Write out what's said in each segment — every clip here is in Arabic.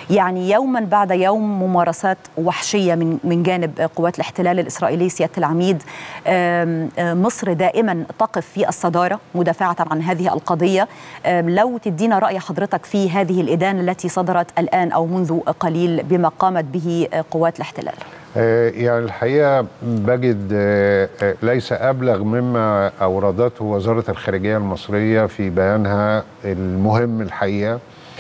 يعني يوما بعد يوم ممارسات وحشية من جانب قوات الاحتلال الإسرائيلي. سيادة العميد، مصر دائما تقف في الصدارة مدافعة عن هذه القضية. لو تدينا رأي حضرتك في هذه الإدانة التي صدرت الآن أو منذ قليل بما قامت به قوات الاحتلال. يعني الحقيقة بجد ليس أبلغ مما أوردته وزارة الخارجية المصرية في بيانها المهم الحقيقة،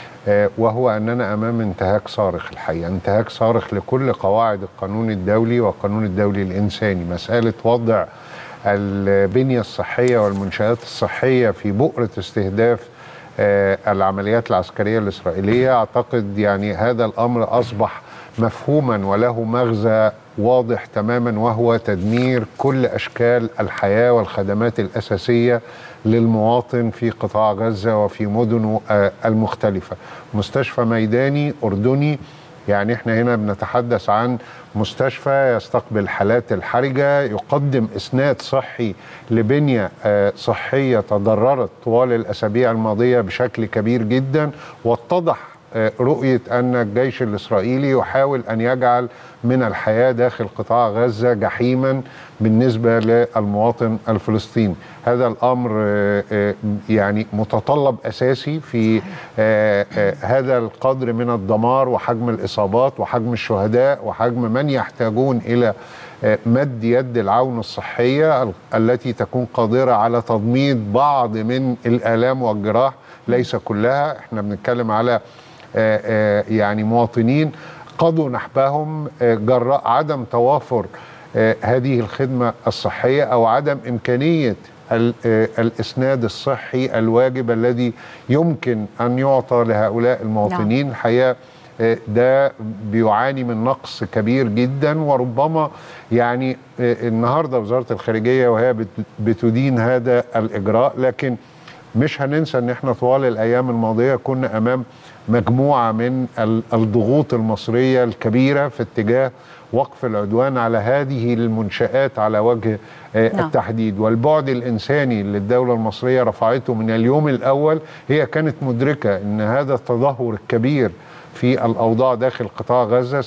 وهو أننا أمام انتهاك صارخ. الحقيقة انتهاك صارخ لكل قواعد القانون الدولي والقانون الدولي الإنساني. مسألة وضع البنية الصحية والمنشآت الصحية في بؤرة استهداف العمليات العسكرية الإسرائيلية، أعتقد يعني هذا الأمر أصبح مفهوما وله مغزى واضح تماما، وهو تدمير كل أشكال الحياة والخدمات الأساسية للمواطن في قطاع غزة وفي مدنه المختلفة. مستشفى ميداني أردني، يعني احنا هنا بنتحدث عن مستشفى يستقبل حالات الحرجة، يقدم إسناد صحي لبنية صحية تضررت طوال الأسابيع الماضية بشكل كبير جدا. واتضح رؤية أن الجيش الإسرائيلي يحاول أن يجعل من الحياة داخل قطاع غزة جحيما بالنسبة للمواطن الفلسطيني. هذا الأمر يعني متطلب أساسي في هذا القدر من الدمار وحجم الإصابات وحجم الشهداء وحجم من يحتاجون إلى مد يد العون الصحية التي تكون قادرة على تضميد بعض من الآلام والجراح، ليس كلها. احنا بنتكلم على يعني مواطنين قضوا نحبهم جراء عدم توافر هذه الخدمة الصحية أو عدم إمكانية الإسناد الصحي الواجب الذي يمكن أن يعطى لهؤلاء المواطنين. الحقيقة ده بيعاني من نقص كبير جدا، وربما يعني النهاردة وزارة الخارجية وهي بتدين هذا الإجراء، لكن مش هننسى ان احنا طوال الايام الماضيه كنا امام مجموعه من الضغوط المصريه الكبيره في اتجاه وقف العدوان على هذه المنشآت على وجه التحديد. والبعد الانساني اللي الدوله المصريه رفعته من اليوم الاول، هي كانت مدركه ان هذا التدهور الكبير في الاوضاع داخل قطاع غزه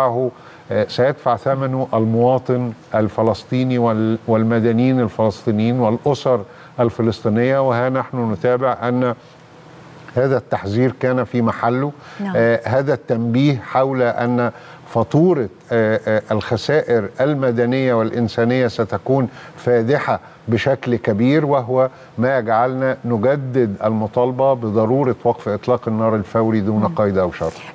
سيدفع ثمنه المواطن الفلسطيني والمدنيين الفلسطينيين والاسر الفلسطينية. وها نحن نتابع أن هذا التحذير كان في محله. هذا التنبيه حول أن فاتورة الخسائر المدنية والإنسانية ستكون فادحة بشكل كبير، وهو ما يجعلنا نجدد المطالبة بضرورة وقف إطلاق النار الفوري دون قيد أو شرط.